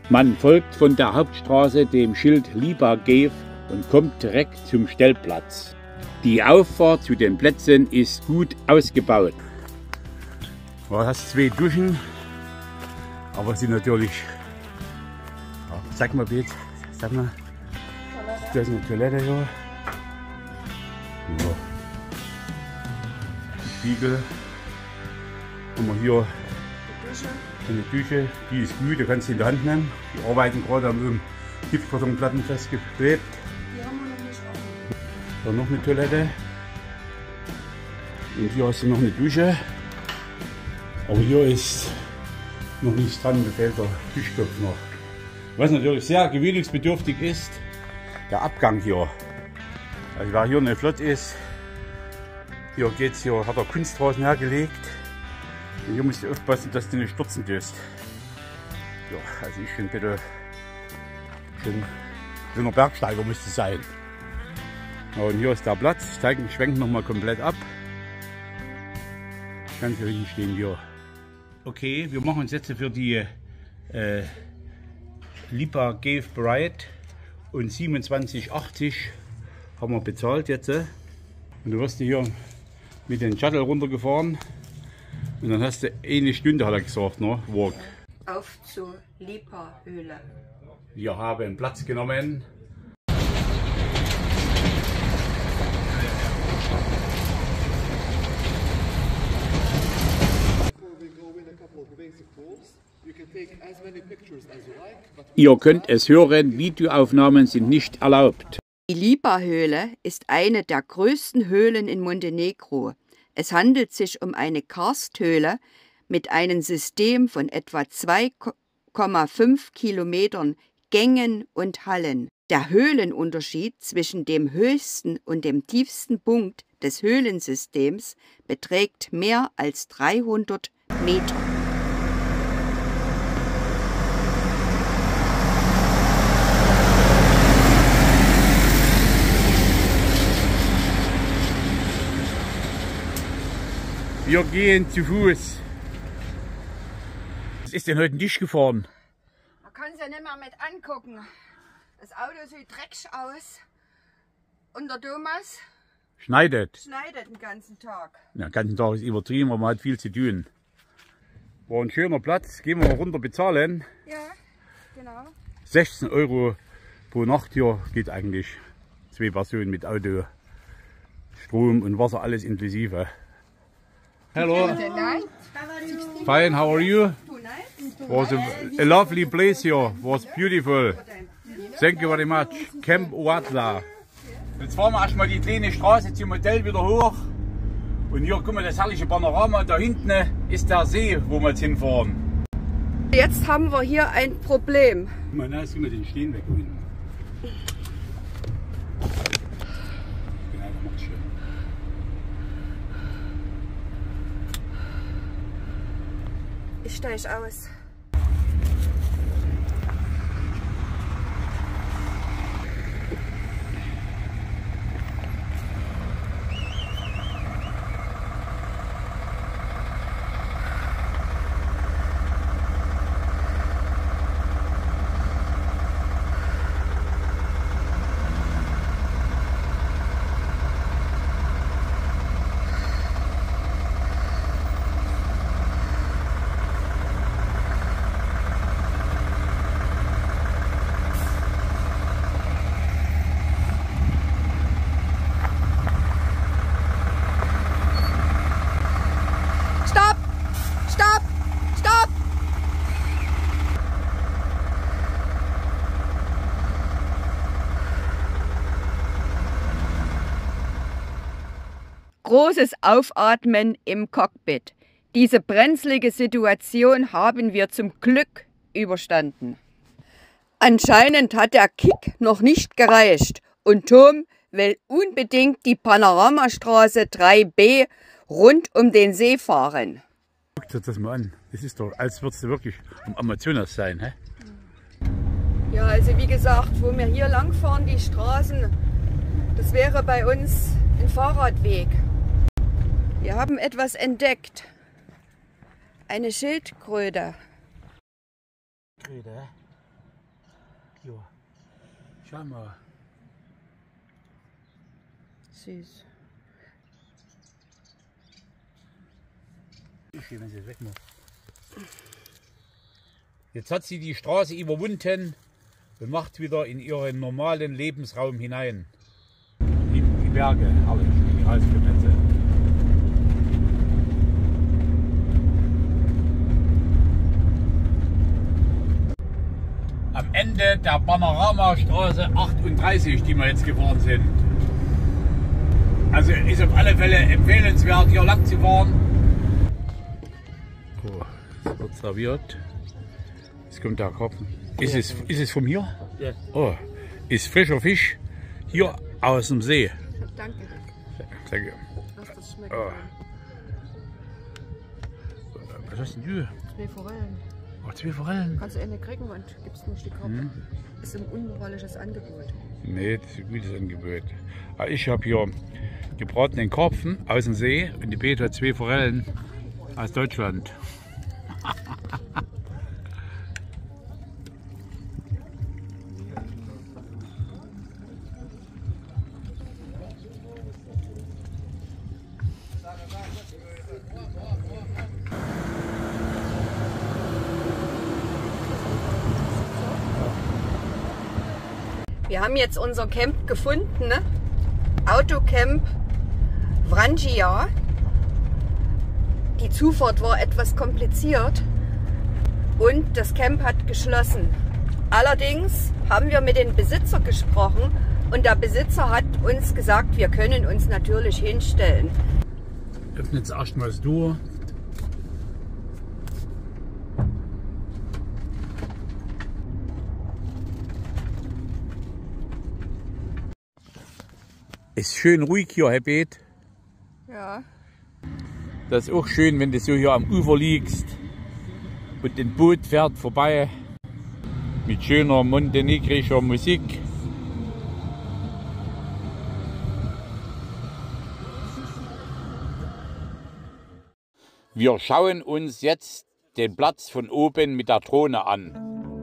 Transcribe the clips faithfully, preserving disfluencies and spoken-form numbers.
Man folgt von der Hauptstraße dem Schild Lipa Cave und kommt direkt zum Stellplatz. Die Auffahrt zu den Plätzen ist gut ausgebaut. Du hast zwei Duschen, aber es sind natürlich, ja, sag mal bitte, sag mal, da ist eine Toilette hier. Ja. Spiegel. Haben wir hier eine Dusche, die ist gut, du kannst sie in der Hand nehmen. Die arbeiten gerade am Giftkartonplatten festgeklebt. Die haben wir noch nicht offen. Da noch eine Toilette. Und hier hast du noch eine Dusche. Aber hier ist noch nichts dran, da fehlt der Duschkopf noch. Was natürlich sehr gewöhnungsbedürftig ist, der Abgang hier. Also wer hier nicht flott ist, hier geht's, hier hat er Kunstrasen hergelegt. Und hier musst du aufpassen, dass du nicht stürzen tust. Ja, also ich finde bitte schon so ein Bergsteiger müsste sein. Ja, und hier ist der Platz. Ich zeige den Schwenk noch mal komplett ab. Ganz hier hinten stehen wir. Okay, wir machen uns jetzt für die äh, Lipa Cave bereit und siebenundzwanzig achtzig haben wir bezahlt jetzt. Und du wirst hier mit dem Shuttle runtergefahren und dann hast du eine Stunde, hat er gesagt, ne? Walk. Auf zur Lipa-Höhle. Wir haben Platz genommen. Ihr könnt es hören, Videoaufnahmen sind nicht erlaubt. Die Lipa-Höhle ist eine der größten Höhlen in Montenegro. Es handelt sich um eine Karsthöhle mit einem System von etwa zwei Komma fünf Kilometern Gängen und Hallen. Der Höhlenunterschied zwischen dem höchsten und dem tiefsten Punkt des Höhlensystems beträgt mehr als dreihundert Meter. Wir gehen zu Fuß. Was ist denn heute nicht gefahren? Man kann es ja nicht mehr mit angucken. Das Auto sieht dreckig aus. Und der Thomas Schneidet. schneidet den ganzen Tag. Ja, den ganzen Tag ist übertrieben, aber man hat viel zu tun. War ein schöner Platz. Gehen wir runter bezahlen. Ja, genau. sechzehn Euro pro Nacht hier geht eigentlich. Zwei Personen mit Auto, Strom und Wasser, alles inklusive. Hello. Fine, how are you? Was a, a lovely place here. Was beautiful. Thank you very much. Camp Oatla. Jetzt fahren wir erstmal die kleine Straße zum Hotel wieder hoch. Und hier gucken wir das herrliche Panorama. Da hinten ist der See, wo wir jetzt hinfahren. Jetzt haben wir hier ein Problem. Guck mal, da ist immer den Stehen weg unten. Genau, da macht's schön. Ich steige aus. Großes Aufatmen im Cockpit. Diese brenzlige Situation haben wir zum Glück überstanden. Anscheinend hat der Kick noch nicht gereicht und Tom will unbedingt die Panoramastraße drei B rund um den See fahren. Guck dir das mal an. Das ist doch, als würdest du wirklich am Amazonas sein, hä? Ja, also wie gesagt, wo wir hier lang fahren, die Straßen, das wäre bei uns ein Fahrradweg. Wir haben etwas entdeckt. Eine Schildkröte. Kröte. Schau mal. Süß. Ich will, wenn sie es wegmacht. Jetzt hat sie die Straße überwunden und macht wieder in ihren normalen Lebensraum hinein. Die, die Berge, herrlich, die Reiskremenze. Am Ende der Panoramastraße achtunddreißig, die wir jetzt gefahren sind. Also ist auf alle Fälle empfehlenswert, hier lang zu fahren. Oh, es wird serviert. Jetzt kommt der Karpfen. Ist, ja. es, ist es von hier? Ja. Oh, ist frischer Fisch hier aus dem See. Danke. Danke. Lass das schmecken. Oh. Was hast denn du? Zwei Forellen. Oh, zwei Forellen. Kannst du eine kriegen und gibst nicht die Karpfen. Hm. Ist ein unmoralisches Angebot. Nee, das ist ein gutes Angebot. Aber ich habe hier gebratenen Karpfen aus dem See und die Peter hat zwei Forellen aus Deutschland. Wir haben jetzt unser Camp gefunden, ne? Autocamp Vrangia. Die Zufahrt war etwas kompliziert und das Camp hat geschlossen. Allerdings haben wir mit dem Besitzer gesprochen und der Besitzer hat uns gesagt, wir können uns natürlich hinstellen. Öffnet es erstmal das Tor. Ist schön ruhig hier, Herr Beet. Ja. Das ist auch schön, wenn du so hier am Ufer liegst und ein Boot fährt vorbei mit schöner montenegrischer Musik. Wir schauen uns jetzt den Platz von oben mit der Drohne an.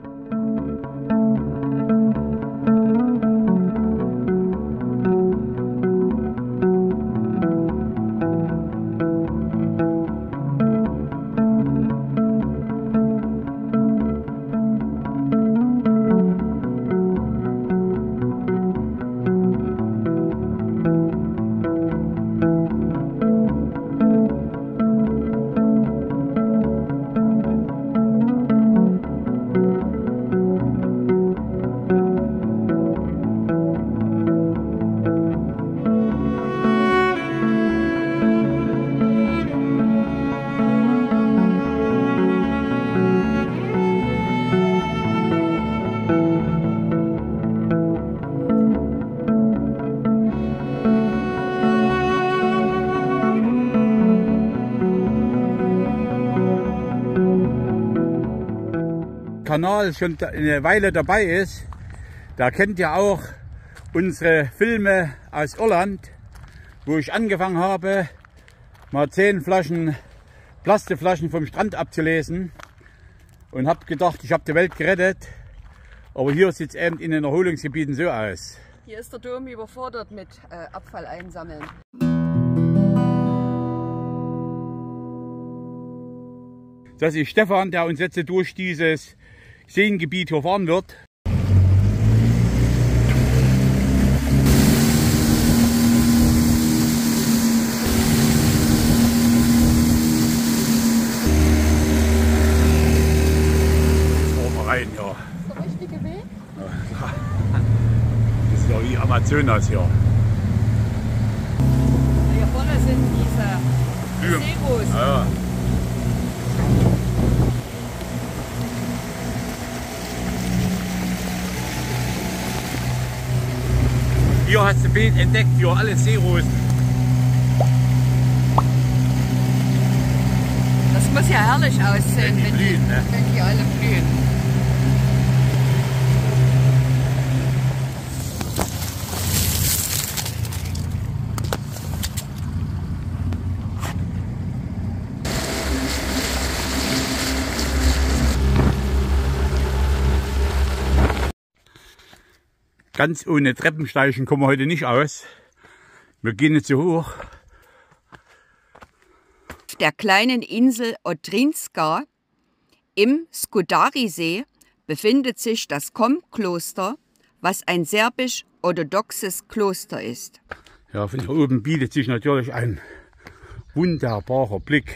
Kanal schon eine Weile dabei ist, da kennt ihr auch unsere Filme aus Irland, wo ich angefangen habe, mal zehn Flaschen Plastikflaschen vom Strand abzulesen und habe gedacht, ich habe die Welt gerettet. Aber hier sieht es eben in den Erholungsgebieten so aus. Hier ist der Dom überfordert mit äh, Abfall einsammeln. Das ist Stefan, der uns jetzt durch dieses Seengebiet hier fahren wird. Fahren wir rein, ja. Ist der richtige Weg? Das ist ja wie Amazonas hier. Hier vorne sind diese Seerosen. Ja, ja. Hier hast du Beet entdeckt, hier alles Seerosen. Das muss ja herrlich aussehen, Wenn die wenn, blühen, die, ne? wenn die alle blühen. ganz ohne Treppensteigen kommen wir heute nicht aus. Wir gehen nicht so hoch. Auf der kleinen Insel Odrinska im Skudari-See befindet sich das Kom-Kloster, was ein serbisch-orthodoxes Kloster ist. Ja, von hier oben bietet sich natürlich ein wunderbarer Blick.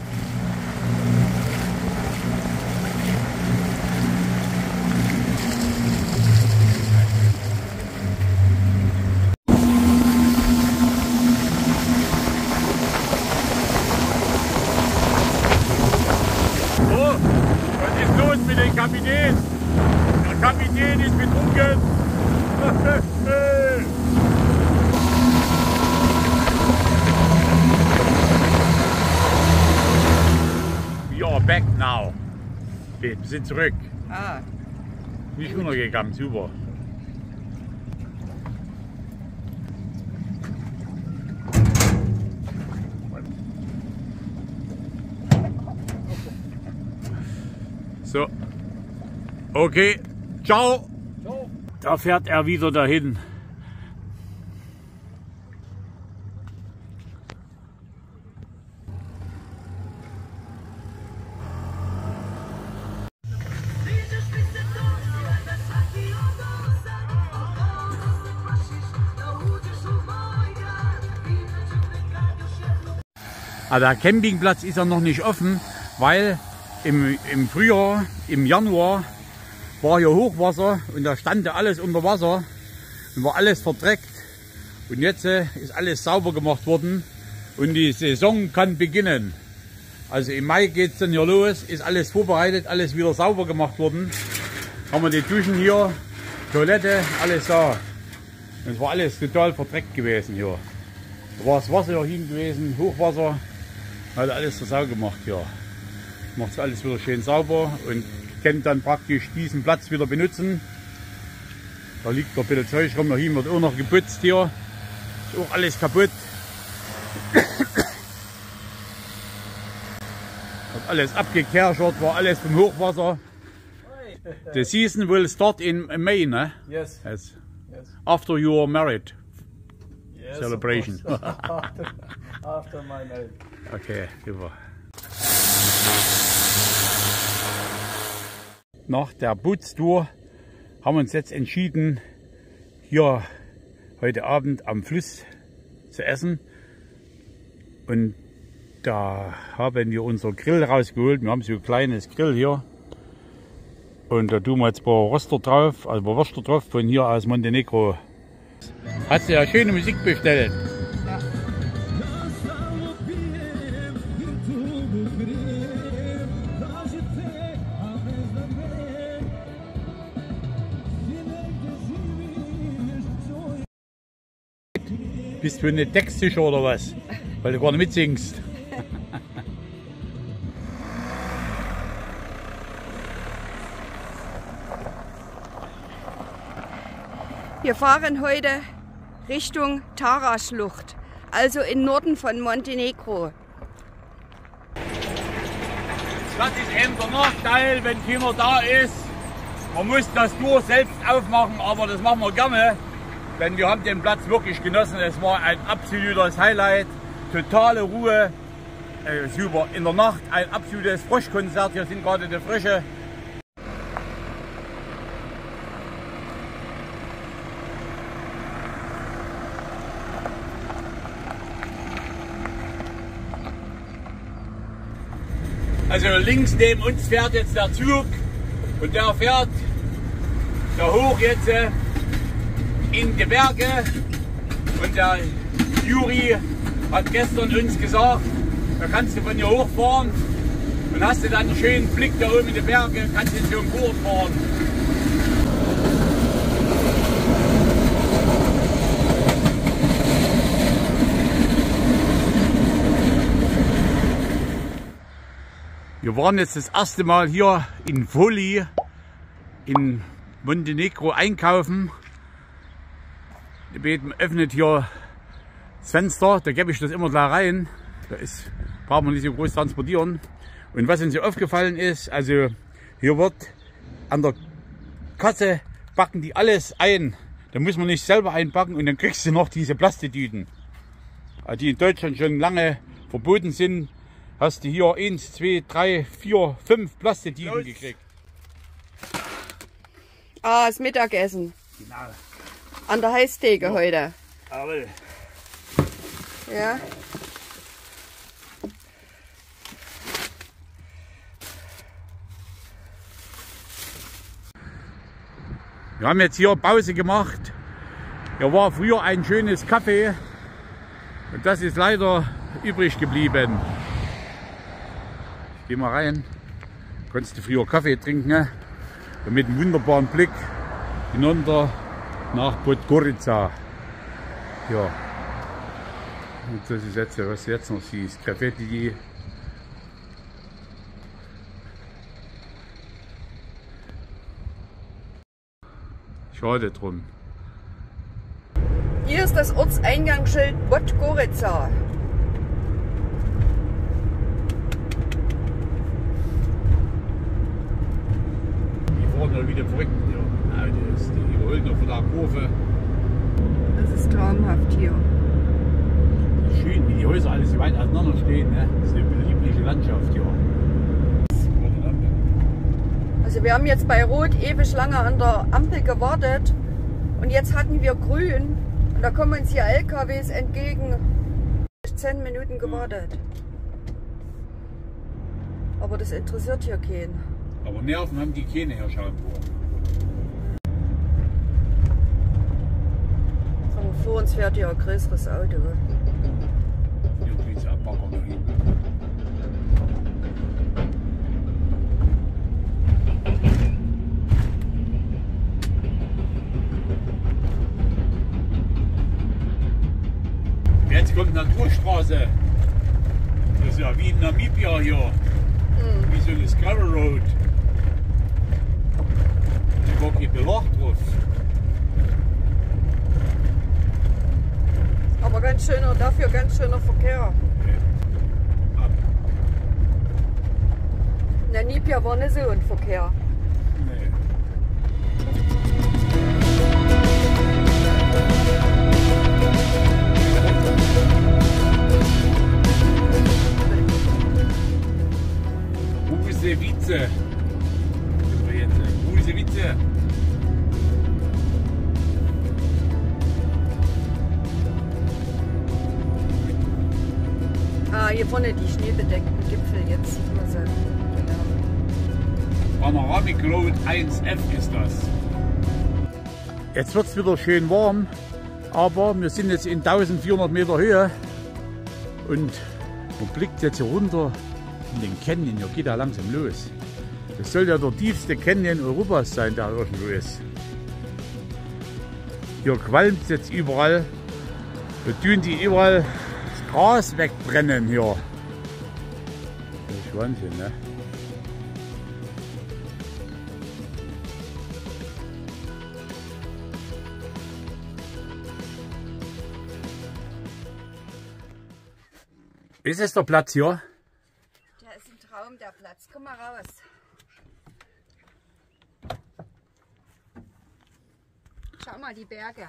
So, was ist los mit dem Kapitän? Der Kapitän ist betrunken. We are back now. Wir sind zurück. Ah. Nicht runtergegangen, super. So. Okay. Ciao. Da fährt er wieder dahin. Aber der Campingplatz ist ja noch nicht offen, weil im, im Frühjahr, im Januar, war hier Hochwasser und da stand alles unter Wasser und war alles verdreckt. Und jetzt äh, ist alles sauber gemacht worden und die Saison kann beginnen. Also im Mai geht es dann hier los, ist alles vorbereitet, alles wieder sauber gemacht worden. Haben wir die Duschen hier, Toilette, alles da. Und es war alles total verdreckt gewesen hier. Da war das Wasser hier hin gewesen, Hochwasser. Hat alles zur Sau gemacht hier. Macht alles wieder schön sauber und könnt dann praktisch diesen Platz wieder benutzen. Da liegt noch ein bisschen Zeug rum, da hinten wird auch noch geputzt hier. Ist auch alles kaputt. Hat alles abgekerchert, war alles vom Hochwasser. The season will start in May, ne? Yes. Yes. Yes. After you are married. Yes, Celebration. of course. after, after my marriage. Okay, super. Nach der Bootstour haben wir uns jetzt entschieden, hier heute Abend am Fluss zu essen. Und da haben wir unser Grill rausgeholt. Wir haben so ein kleines Grill hier. Und da tun wir jetzt ein paar Röster drauf, also ein paar Würster drauf von hier aus Montenegro. Hast du ja schöne Musik bestellt. Ja. Bist du nicht textsicher oder was? Weil du gar nicht mitsingst. Wir fahren heute Richtung Tara-Schlucht, also im Norden von Montenegro. Das ist eben der Nachteil, wenn keiner da ist. Man muss das Tour selbst aufmachen, aber das machen wir gerne. Denn wir haben den Platz wirklich genossen. Es war ein absolutes Highlight. Totale Ruhe. Äh, super. In der Nacht ein absolutes Froschkonzert. Hier sind gerade die Frösche. Also links neben uns fährt jetzt der Zug und der fährt da hoch jetzt äh, in die Berge. Und der Juri hat gestern uns gesagt, da kannst du von hier hochfahren und hast du dann einen schönen Blick da oben in die Berge, kannst du in so einem Boot fahren. Wir waren jetzt das erste Mal hier in Voli in Montenegro einkaufen. Die Beten öffnet hier das Fenster, da gebe ich das immer da rein. Da ist, braucht man nicht so groß transportieren. Und was uns hier aufgefallen ist, also hier wird an der Kasse backen die alles ein. Da muss man nicht selber einpacken und dann kriegst du noch diese Plastiktüten, die in Deutschland schon lange verboten sind. Hast du hier eins, zwei, drei, vier, fünf Plastiktüten gekriegt. Ah, das Mittagessen. Genau. An der Heißtheke ja. heute. Jawohl. Ja. Wir haben jetzt hier Pause gemacht. Hier war früher ein schönes Café und das ist leider übrig geblieben. Ich geh mal rein. Konntest du früher Kaffee trinken, ne? Und mit einem wunderbaren Blick hinunter nach Podgorica. Ja. Und das ist jetzt, was du jetzt noch siehst. Graffiti. Schade drum. Hier ist das Ortseingangsschild Podgorica. Die fahren ja wieder verrückt hier. Ja, die, ist, die überholen noch von der Kurve. Das ist traumhaft hier. Schön, wie die Häuser alles so weit auseinander stehen. Ne? Das ist eine liebliche Landschaft hier. Also wir haben jetzt bei Rot ewig lange an der Ampel gewartet und jetzt hatten wir grün und da kommen uns hier L K Ws entgegen. Zehn Minuten gewartet. Aber das interessiert hier keinen. Aber Nerven haben die keine, Herr Schaumburg. Aber vor uns fährt hier ein größeres Auto. Hier geht's Abbacker nach hinten. Jetzt kommt Naturstraße. Das ist ja wie in Namibia hier. Mhm. Wie so eine Gravel Road. Da war kein Belag drauf. Aber ganz schöner, dafür ganz schöner Verkehr. Ja. In Namibia war nicht so ein Verkehr. Nee. Busewice. Busewice. Ah, hier vorne die schneebedeckten Gipfel, jetzt sieht man sie. Genau. Panoramic Road eins F ist das. Jetzt wird es wieder schön warm, aber wir sind jetzt in eintausendvierhundert Meter Höhe und man blickt jetzt hier runter in den Canyon, hier geht er langsam los. Das soll ja der tiefste Canyon Europas sein, der irgendwo ist. Hier qualmt es jetzt überall. Wir tun die überall das Gras wegbrennen hier. Das ist Wahnsinn, ne? Ist es der Platz hier? Der ist ein Traum, der Platz. Komm mal raus. Schau mal die Berge.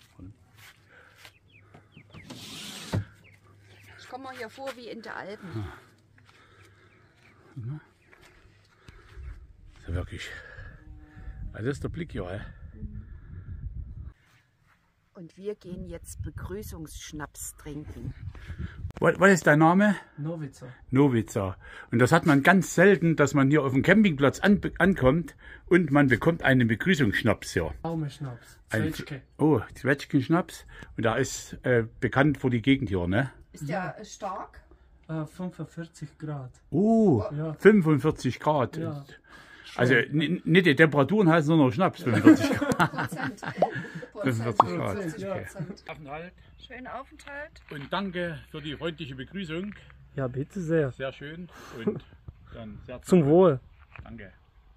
Ich komme mir hier vor wie in den Alpen. Das ist ja wirklich. Das ist der Blick hier. Ey. Und wir gehen jetzt Begrüßungsschnaps trinken. Was, was ist dein Name? Novica. Novica. Und das hat man ganz selten, dass man hier auf dem Campingplatz an, ankommt und man bekommt einen Begrüßungsschnaps hier. Pflaumenschnaps. Ein, Zwetschge. oh, Zwetschgenschnaps. Und der ist äh, bekannt für die Gegend hier, ne? Ist der ja stark? Äh, fünfundvierzig Grad. Oh, ja. fünfundvierzig Grad. Ja. Also nicht die Temperaturen heißen, sondern Schnaps, fünfundvierzig Grad. Prozent. fünfundvierzig Grad. Prozent, ja. Aufenthalt. Schönen Aufenthalt. Und danke für die freundliche Begrüßung. Ja, bitte sehr. Sehr schön. Und dann sehr Zum Wohl. Danke.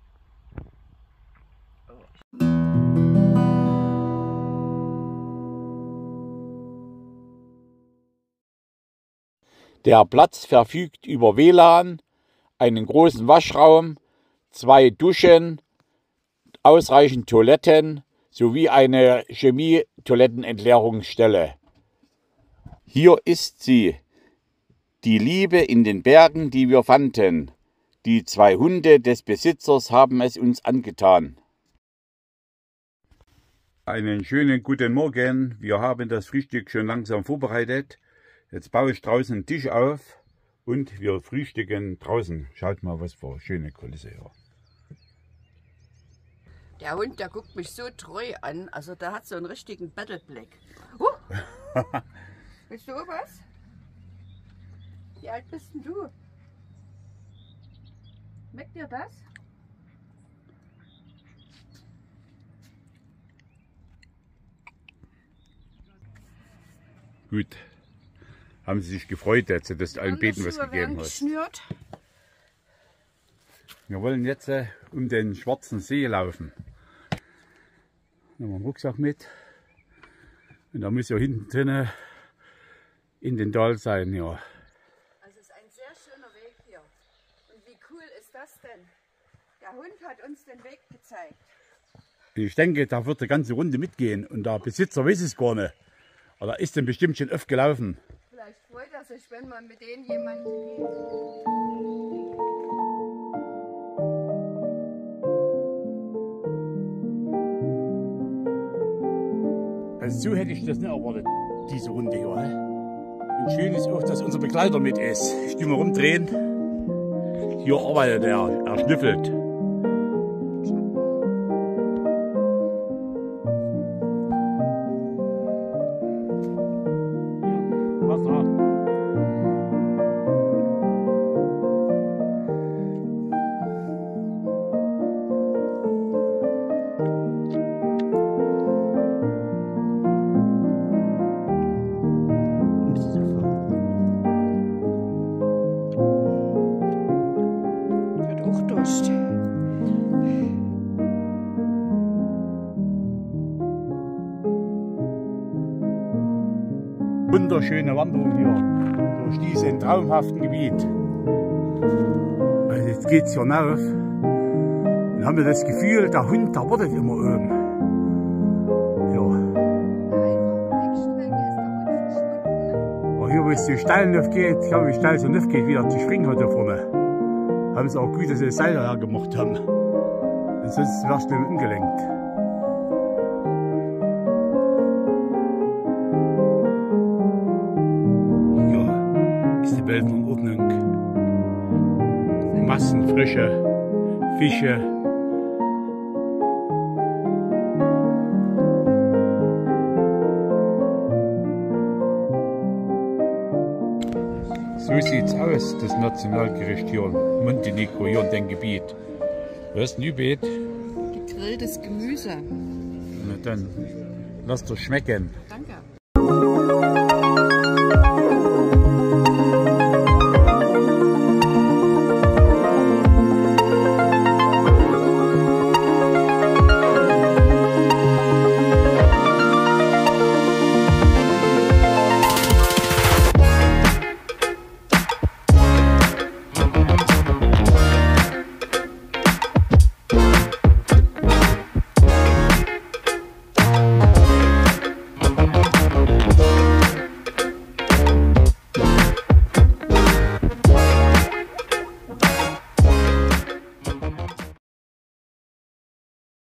Der Platz verfügt über W L A N, einen großen Waschraum, zwei Duschen, ausreichend Toiletten sowie eine Chemie-Toilettenentleerungsstelle. Hier ist sie, die Liebe in den Bergen, die wir fanden. Die zwei Hunde des Besitzers haben es uns angetan. Einen schönen guten Morgen. Wir haben das Frühstück schon langsam vorbereitet. Jetzt baue ich draußen einen Tisch auf und wir frühstücken draußen. Schaut mal, was für eine schöne Kulisse hier. Der Hund, der guckt mich so treu an, also der hat so einen richtigen Battleblick. Uh. Willst du was? Wie alt bist denn du? Schmeckt dir das? Gut. Haben Sie sich gefreut, dass Sie das allen Beten was gegeben hat? Geschnürt. Wir wollen jetzt äh, um den Schwarzen See laufen. Nehmen wir einen Rucksack mit. Und da muss ja hinten drinnen in den Tal sein. Ja. Also es ist ein sehr schöner Weg hier. Und wie cool ist das denn? Der Hund hat uns den Weg gezeigt. Ich denke, da wird die ganze Runde mitgehen. Und der Besitzer weiß es gar nicht. Aber da ist denn bestimmt schon oft gelaufen. Vielleicht freut er sich, wenn man mit denen jemanden geht. Also so hätte ich das nicht erwartet, diese Runde hier. Und schön ist auch, dass unser Begleiter mit ist. Ich will mal rumdrehen. Hier arbeitet er, er schnüffelt. Wasser. Wunderschöne Wanderung hier durch diesen traumhaften Gebiet. Also jetzt geht es hier rauf und haben wir das Gefühl, der Hund, der wartet immer oben. Ja. Aber hier, wo es den Steil aufgeht, ich glaube, wie steil so aufgeht, wieder die Springhut da vorne, haben sie auch gut, dass sie das Seil daher gemacht haben. Und sonst wärst du umgelenkt. Welt in Ordnung. Massenfrische Fische. So sieht's aus, das Nationalgericht hier in Montenegro, hier in dem Gebiet. Was ist ein Übet? Gegrilltes Gemüse. Na dann, lass doch schmecken.